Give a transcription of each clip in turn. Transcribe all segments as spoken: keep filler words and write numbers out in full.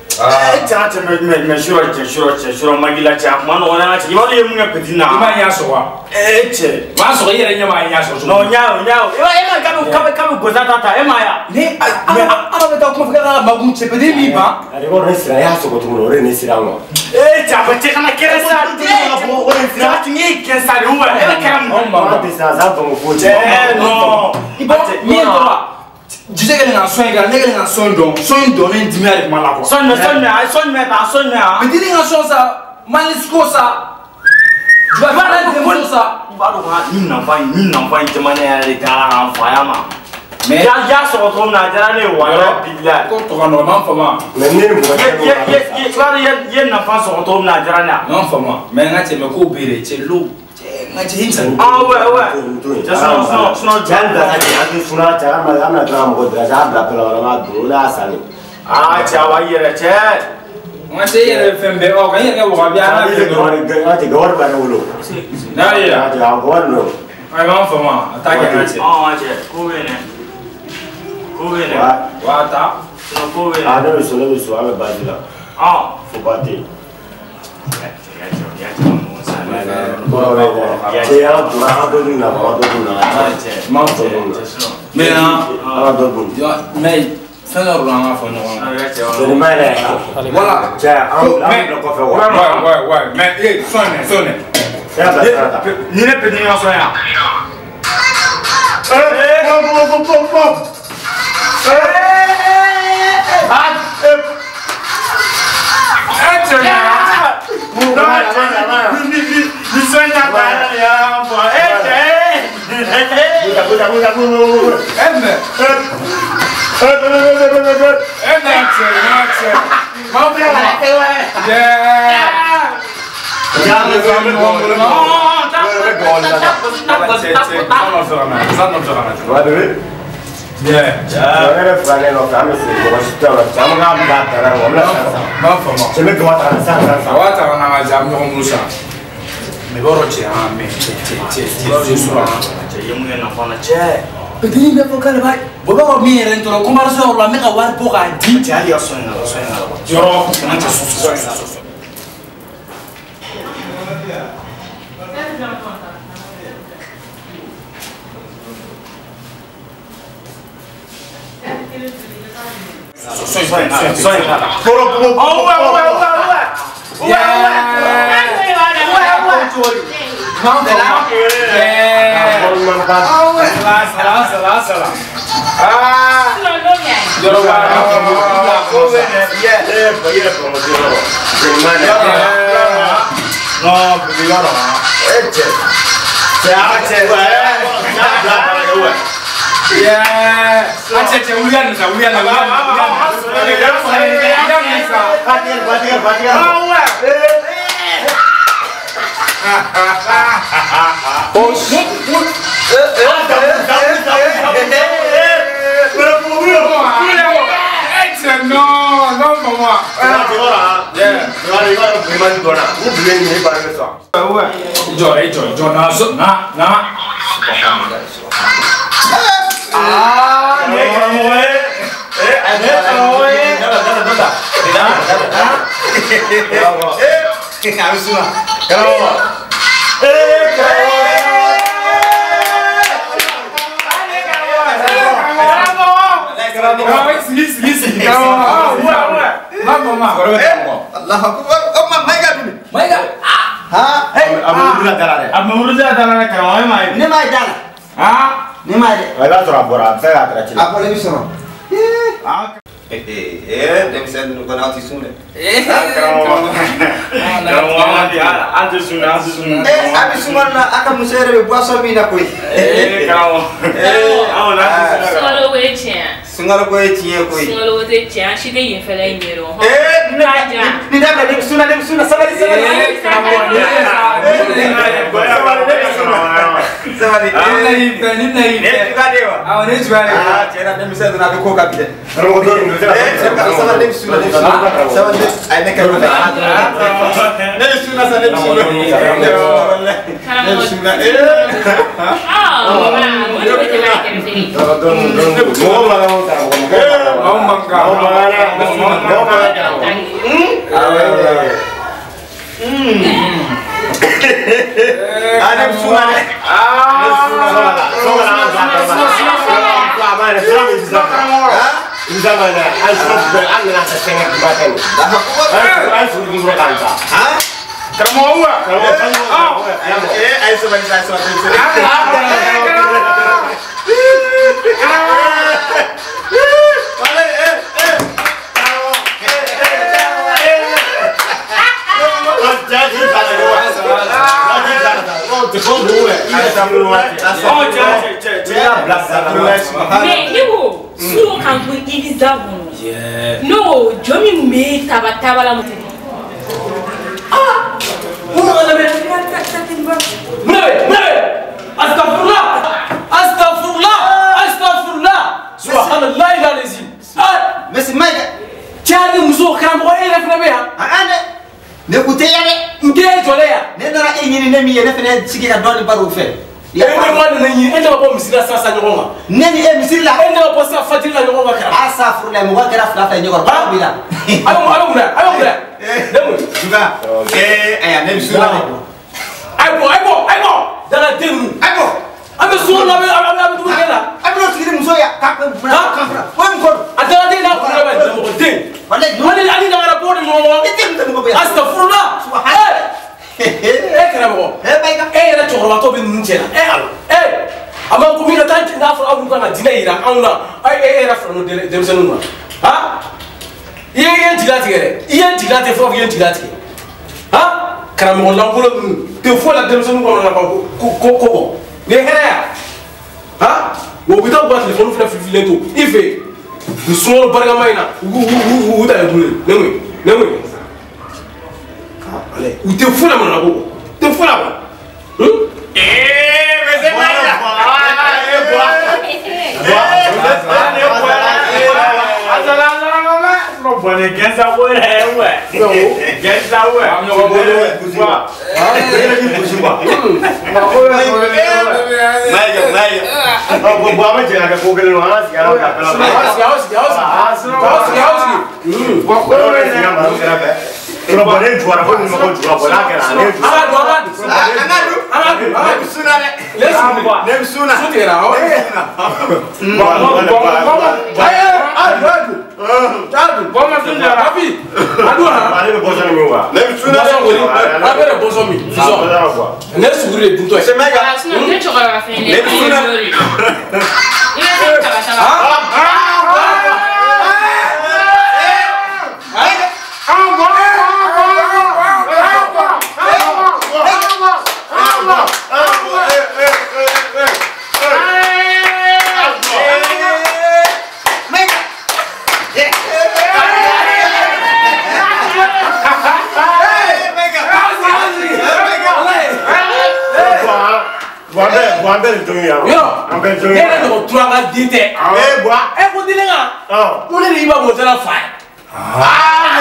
Eh, cha cha me me me shuro cha shuro cha shuro magila cha mano wana cha ibalo ye munga pedina. Ima nya so wa. Eh, che. Ma so yere nya ma nya so. No nya nya. Eba ema kamu kamu kamu goza tata ema ya. Ni ama beta ko fikara magum che pedi mi ba. Ari go resira ya so ko tumo re ni sira ngo. Eh, cha ba che kana keresa. Cha tingi keresa ruwa. Eba kamu. Ma bisa za to mo foje. Eh, no. Ibo mi ndo ba. Jise que na sonho ga nega na sonho don sonho don nem dimi ari mala ko sonho sonho ai sonho ta sonho a me dini na sonho sa manis ko sa juba ba na de mo sa ba do ha ni na fa ni na fa inte mane ya le kala ha fa ya ma me ya ya so to na jara ne wa ya billa ko to no man fa ma me ni mo ga ye ye ye ba ye ye na fa so to na jara na man fa ma me nga che me ko bere che lo nga che hinsa ah ouais ouais just no no no janda ta ke ati suna cha ma amna tra mo dra ja bla pela ma do la sani ah cha wa yere che nga che yere fembe o ga yere wa bia na be do ni ga ti gor ba no lo na ya ja gor no ai man fa ma ta ke nga che ah che ko be ne ko be ne wa wa ta no ko be a no so le so ame ba di la ah fo ba ti ya ya ya ya Che ha durato di una moto di una molto me na ha dopo yo me fela ranga fo no se ne mai lei voilà cioè ha un blocco fa ouais ouais ouais ouais mais eh sonne sonne strada strada ni ne pe ni no so ya eh pom pom pom pom eh ah mi suena para ya po eh buka buka buka buka emme emme accel ma be la te wa yeah ya me sono no ta va bene yeah ya era frane no kame se ko sta la chama ga ba tara wala ma fa ma se me ko ta sa sa sa wa ta na jam no musa me boro che a me che che che sura che ye mu na fa na che pedini me focale vai bo ba mi rento lo commercio la mega war poca di che ali so na so na yo non c'è su Soy soy soy nada. Poro poro. Oh, ué, ué, ué, ué. Ué, ué. Não, de lá. É. Oh, ué. Lá, lá, lá, lá. Ah. Não, não é. Eu não vou. Não, né? Yeah, é, é, como digo. Não, porque eu não. É, che. Se acha, ué. Não, ué. yeah acha che uliana sa uliana uliana batir batir batir oh shit no no mama yeah joy joy joy na so na na ah ne como é é ne como é nada nada nada nada eh que absurdo calma eh calma calma isi isi isi calma ué ué lá mama agora vai Allah akbar amma mai ga dumi mai ga ha abu dula dalare abu dula dalare calma mai ne mai dala ha ne mai vai la tora bora sai la tra ci a quale mi sono ah eh eh devi essere un canale su ne eh calma calma dia antes suna antes suna eh abi sumana aka musere be boso mi na koi eh calma eh awon antes suna Solo we chen. sungalo ko etie koi Solo we chen shi de yin fela nyero ho. eh Na ja. ni da be suna de suna sabali sabali sabali Nina ipe, nina ipe. ne tukadewa Ah, ne tukadewa. ah tena de misere na ko kapite ro do ni eh sabali de suna de suna sabali ai ne ka ro ne suna sa de suna ne suna eh Ah, wow. What do you like in the do do do mo la mo ta mo Mau mangga. mo ma na mo ma Mais Nico, sur quand vous dites ça, non, je me mets taba taba la montée. Ah, vous m'avez Astaghfirullah, Astaghfirullah, Astaghfirullah. Subhanallah il a les îles. Ah, mais c'est Mike. Tiens, nous sommes quand même et la femme là. Ah, ne coûtez rien. N'était jolé. Ne n'aura pas une nemi et ne fait ce qu'il a donné par au fait. Il y a pas de nani, elle n'a pas mis la sasa nyonga. Neni e misila. Elle n'a pas sa fatille la nyonga kara. Asa furla mo wakara fla fa nyonga ba bila. Alo alo mura, alo mura. Demu. Juga. Eh, aya nem sura. Aibo, aibo, aibo. Dala demu. Aibo. Abe sura la abe abe abe tuwa kela. Aibo tikiri musoya. Kapra. Kapra. Wam ko. Adala de na kula ba demu ko den. Wale. Wale ali na ngara bodo nyonga. Itim demu ko. Astaghfirullah. Subhanallah. Eh karamo. Eh baika. Eh la chokora to be nchela. Eh alo. Eh. Ama ko mi na tanti na afro abu kana dina ira anuna. Ai eh era fro no de de senu. Ha? Iye iye dilati gere. Iye dilati fo iye dilati. Ha? Karamo langulo te fo la de senu ko na ko ko ko. Ne hera. Ha? Wo bita ba telefonu fla fifileto. Ife. Du solo barga maina. Wu wu wu da dule. Nemwe. Nemwe. Allez, où t'es fou là mon abo? T'es fou là mon? Hein? Eh, mais c'est pas là. Eh, bois. Bois. Azala azala mama. Non bonne quinze à ouais ouais. Non. quinze à ouais. On va boire bois. Ah, il dit bois bois. Maïga maïga. On boit mais j'ai la coquille noire, c'est alors la pelle. C'est aussi, c'est aussi. Ah, c'est aussi, c'est aussi. Hum. Quoi quoi c'est un bon grave. Kalau boleh juara pun mau juara bola kan aneh. Amadu, amadu, amadu, amadu, amadu suna le. Nem suna. Sutera. Bom, bom, bom, bom. Ayo, adu, adu. Adu, bom tu ni rapi. Adu ha. Balik ke bosan minggu. Nem suna. Apa le bosan mi? Fiso. Nem suguri le buntu. C'est mega. Sinon, tu vas la faire. Nem suna. Il va faire ça, ça va. Ambil tu ya. Yo. Ambil tu ya. ya. Dia nak tuang lagi dite. Eh buat. Eh kau tidak ngah? Oh. Kau ni iba mau jalan fai. Ah.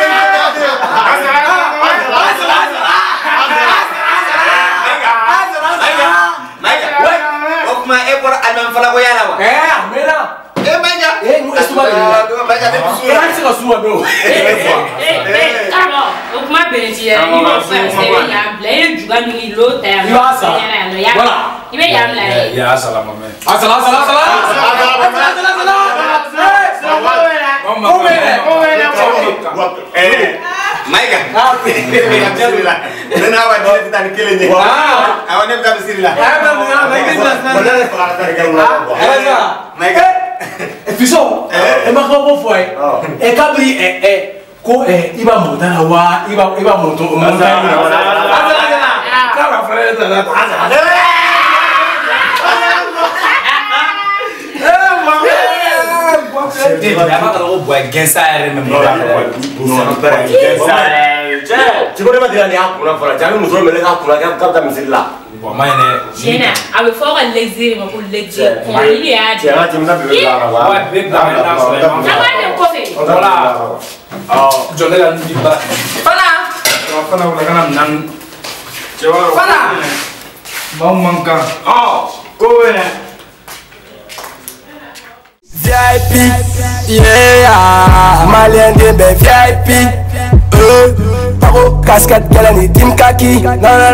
Eh, mera. Eh baika. Eh, mu estu ba ni. Baika nem sura. Eh, sika suwa no. Eh, eh, alors, o kuma beneti ya, ni mo fa se ya bla, e juga ni lo ta ya. Yo asa. Voilà. Ibe ya bla. Ya asala mama. Asala asala asala. Asala asala asala. Mama. Eh. Maika. Alhamdulillah. Nana wa dia kita ni kele ni. Ah. Awan ni kita bismillah. Eh, mama, Maika jelas. Boleh kalau ada yang mau. Asa. Maika. Fiso. Eh, ma ko bo foi. Eh, kabri eh eh ko eh iba mota wa iba iba moto mota. Asala asala. Kaba frere ta ta. Asala. Kalau buat gensa memang Gensa. Cikgu dia mati ni aku nak fara. Jangan musuh melek aku nak kau tak mesti lah. Mana? Jena, abe fora l'exir ma pour l'exir. Ko il y a. Jangan cuma beli lah. Wah, beli lah. Apa ni ko fe? Voilà. Oh, jole la ndi ba. Fana. Fana wala kana nan. Cewa. Fana. Mau mangka. Oh, ko wena. V I P, yeah, Malien de V I P, euh, paro cascade, galani, dim kaki,